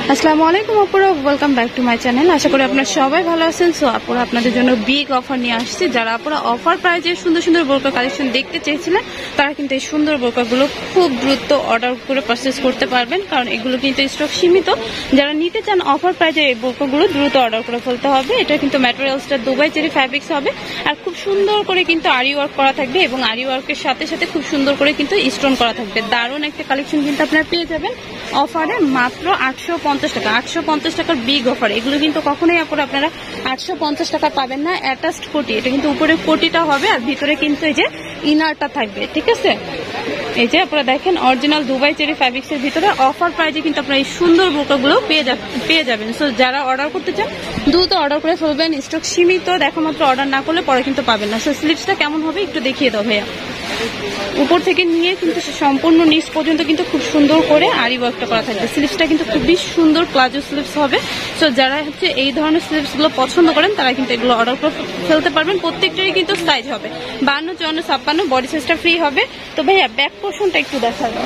আসসালামু আলাইকুম আপুরা, welcome back to my channel. আশা করি আপনারা সবাই ভালো আছেন। সো আপুরা আপনাদের জন্য বিগ অফার নিয়ে আসছি। যারা আপুরা অফার প্রাইজে সুন্দর সুন্দর বোরকা কালেকশন দেখতে চেয়েছিলেন তারা কিন্তু এই সুন্দর বোরকাগুলো খুব দ্রুত অর্ডার করে পারচেস করতে পারবেন, কারণ এগুলো কিন্তু স্টক সীমিত। যারা নিতে চান অফার প্রাইজে এই বোরকাগুলো দ্রুত অর্ডার করে ফেলতে হবে। এটা কিন্তু ম্যাটেরিয়ালসটা দুবাই চেরি ফ্যাব্রিক্স হবে, আর খুব সুন্দর করে কিন্তু আরি ওয়ার্ক করা থাকবে এবং আরি ওয়ার্কের সাথে সাথে খুব সুন্দর করে কিন্তু স্টোন করা থাকবে। দারুণ একটা কালেকশন কিন্তু আপনারা পেয়ে যাবেন অফারে মাত্র 850 টাকা। 850 টাকার বিগ অফার। এগুলো কিন্তু কখনোই আপনারা 850 টাকা পাবেন না। অ্যাটাচড কোটি, এটা কিন্তু উপরে কোটিটা হবে আর ভিতরে কিন্তু এই যে ইনারটা থাকবে, ঠিক আছে। এই যে আপনারা দেখেন অরিজিনাল দুবাই চেরি ফ্যাব্রিক্স এর ভিতরে অফার প্রাইজে কিন্তু আপনারা এই সুন্দর বোরকাগুলো পেয়ে যাবেন। সো যারা অর্ডার করতে চান দ্রুত অর্ডার করে ফেলবেন। স্টক সীমিত, দেখা মাত্র অর্ডার না করলে পরে কিন্তু পাবেন না। সো স্লিপসটা কেমন হবে একটু দেখিয়ে দাও ভাইয়া। উপর থেকে নিয়ে কিন্তু সম্পূর্ণ নিচ পর্যন্ত কিন্তু খুব সুন্দর করে আরি ওয়ার্কটা করা থাকবে। স্লিপসটা কিন্তু খুবই সুন্দর প্লাজো স্লিপস হবে। সো যারা হচ্ছে এই ধরনের স্লিপস গুলো পছন্দ করেন তারা কিন্তু এগুলো অর্ডার করে ফেলতে পারবেন। প্রত্যেকটারই কিন্তু সাইজ হবে 52, 54, 56, বডি সাইজটা ফ্রি হবে। তো ভাইয়া ব্যাক পোর্শনটা একটু দেখা দাও।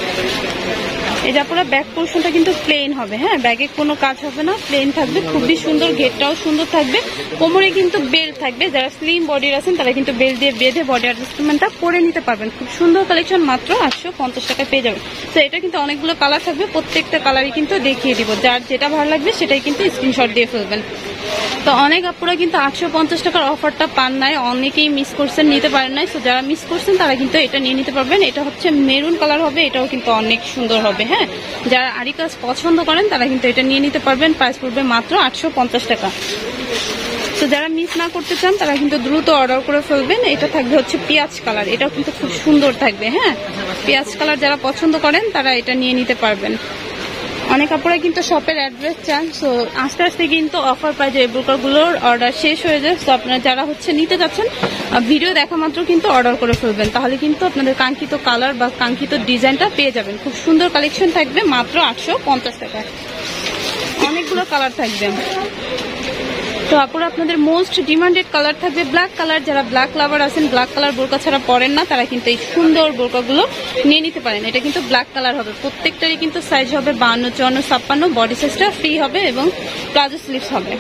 এই যে পুরো ব্যাক পোর্শনটা কিন্তু প্লেন হবে, হ্যাঁ, ব্যাগে কোনো কাজ হবে না, প্লেন থাকবে, খুবই সুন্দর, ঘেরটাও সুন্দর থাকবে। কোমরে কিন্তু বেল্ট থাকবে। যারা স্লিম বডির আছেন তারা কিন্তু বেল্ট দিয়ে বেঁধে বডি অ্যাডজাস্টমেন্টটা করে নিতে পারবেন। খুব সুন্দর কালেকশন, মাত্র 850 টাকায় পেয়ে যাবেন। তো এটা কিন্তু অনেকগুলো কালার থাকবে, প্রত্যেকটা কালারই কিন্তু দেখিয়ে দিব। যার যেটা ভালো লাগবে সেটাই কিন্তু স্ক্রিনশট দিয়ে ফেলবেন। তো অনেক আপুরা কিন্তু 850 টাকার অফারটা পান নাই, অনেকেই মিস করছেন, নিতে পারেন নাই। সো যারা মিস করছেন তারা কিন্তু এটা নিয়ে নিতে পারবেন। এটা হচ্ছে মেরুন কালার হবে, এটাও কিন্তু অনেক সুন্দর হবে, হ্যাঁ। যারা আরি কাজ পছন্দ করেন তারা কিন্তু এটা নিয়ে নিতে পারবেন। প্রাইস পড়বে মাত্র 850 টাকা। তো যারা মিস না করতে চান তারা কিন্তু দ্রুত অর্ডার করে ফেলবেন। এটা থাকবে হচ্ছে পেঁয়াজ কালার, এটাও কিন্তু খুব সুন্দর থাকবে, হ্যাঁ। পেঁয়াজ কালার যারা পছন্দ করেন তারা এটা নিয়ে নিতে পারবেন। অনেক আপুরা কিন্তু শপের অ্যাড্রেস চান। সো আস্তে আস্তে কিন্তু অফার প্রাইজে এই বোরকাগুলোর অর্ডার শেষ হয়ে যায়। সো আপনারা যারা হচ্ছে নিতে যাচ্ছেন ভিডিও দেখা মাত্র কিন্তু অর্ডার করে ফেলবেন, তাহলে কিন্তু আপনাদের কাঙ্ক্ষিত কালার বা কাঙ্ক্ষিত ডিজাইনটা পেয়ে যাবেন। খুব সুন্দর কালেকশন থাকবে মাত্র 850 টাকায়। অনেকগুলো কালার থাকবে। তো আপুরা আপনাদের মোস্ট ডিমান্ডেড কালার থাকবে ব্ল্যাক কালার। যারা ব্ল্যাক লাভার আছেন, ব্ল্যাক কালার বোরকা ছাড়া পরেন না, তারা কিন্তু এই সুন্দর বোরকাগুলো নিয়ে নিতে পারেন। এটা কিন্তু ব্ল্যাক কালার হবে, প্রত্যেকটারই কিন্তু সাইজ হবে 52, 54, 56, বডি সাইজটা ফ্রি হবে এবং প্লাজো স্লিভস হবে।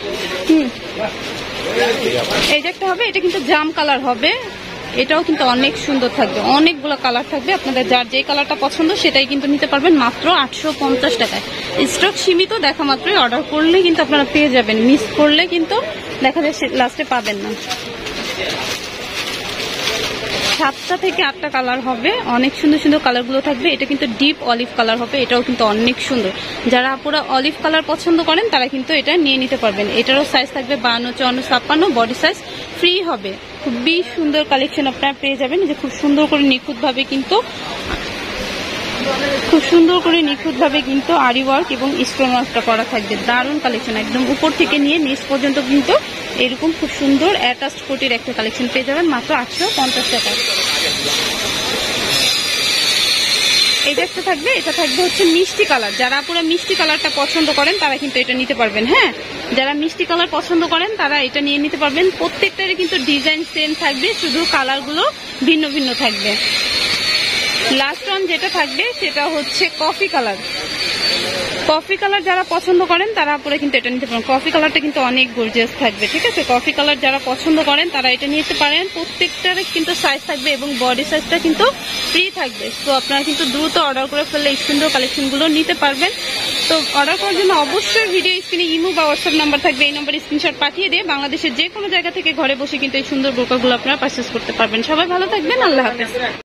এই যে একটা হবে, এটা কিন্তু জাম কালার হবে, এটাও কিন্তু অনেক সুন্দর থাকবে। অনেকগুলো কালার থাকবে, আপনাদের যার যে কালারটা পছন্দ সেটাই কিন্তু নিতে পারবেন মাত্র 850 টাকায়। স্টক সীমিত, দেখা মাত্রই অর্ডার করলে কিন্তু আপনারা পেয়ে যাবেন। মিস করলে কিন্তু দেখা যায় লাস্টে পাবেন না। 7টা থেকে 8টা কালার হবে, অনেক সুন্দর সুন্দর কালারগুলো থাকবে। এটা কিন্তু ডিপ অলিভ কালার হবে, এটাও কিন্তু অনেক সুন্দর। যারা আপুরা অলিভ কালার পছন্দ করেন তারা কিন্তু এটা নিয়ে নিতে পারবেন। এটারও সাইজ থাকবে 52, 54, 56, বডি সাইজ ফ্রি হবে। খুবই সুন্দর কালেকশন আপনারা পেয়ে যাবেন। যে খুব সুন্দর করে নিখুঁতভাবে কিন্তু আরি ওয়ার্ক এবং স্টোন ওয়ার্কটা করা থাকবে। দারুণ কালেকশন, একদম উপর থেকে নিয়ে নিচ পর্যন্ত কিন্তু এরকম খুব সুন্দর অ্যাটাচড কোটির একটা কালেকশন পেয়ে যাবেন মাত্র 850 টাকা। এটা একটা থাকবে, এটা থাকবে হচ্ছে মিষ্টি কালার। যারা পুরো মিষ্টি কালারটা পছন্দ করেন তারা কিন্তু এটা নিতে পারবেন, হ্যাঁ। যারা মিষ্টি কালার পছন্দ করেন তারা এটা নিয়ে নিতে পারবেন। প্রত্যেকটারই কিন্তু ডিজাইন সেম থাকবে, শুধু কালারগুলো ভিন্ন ভিন্ন থাকবে। লাস্ট ওয়ান যেটা থাকবে সেটা হচ্ছে কফি কালার। কফি কালার যারা পছন্দ করেন তারা পুরো কিন্তু এটা নিতে পারেন। কফি কালারটা কিন্তু অনেক গর্জিয়াস থাকবে, ঠিক আছে। কফি কালার যারা পছন্দ করেন তারা এটা নিতে পারেন। প্রত্যেকটার কিন্তু সাইজ থাকবে এবং বডি সাইজটা কিন্তু ফ্রি থাকবে। তো আপনারা কিন্তু দ্রুত অর্ডার করে ফেললে এই সুন্দর কালেকশনগুলো নিতে পারবেন। তো অর্ডার করার জন্য অবশ্যই ভিডিও স্ক্রিনে ইমো বা হোয়াটসঅ্যাপ নাম্বার থাকবে, এই নাম্বারে স্ক্রিনশট পাঠিয়ে দিয়ে বাংলাদেশের যে কোনো জায়গা থেকে ঘরে বসে কিন্তু এই সুন্দর বোরকাগুলো আপনারা পারচেস করতে পারবেন। সবাই ভালো থাকবেন, আল্লাহ হাফেজ।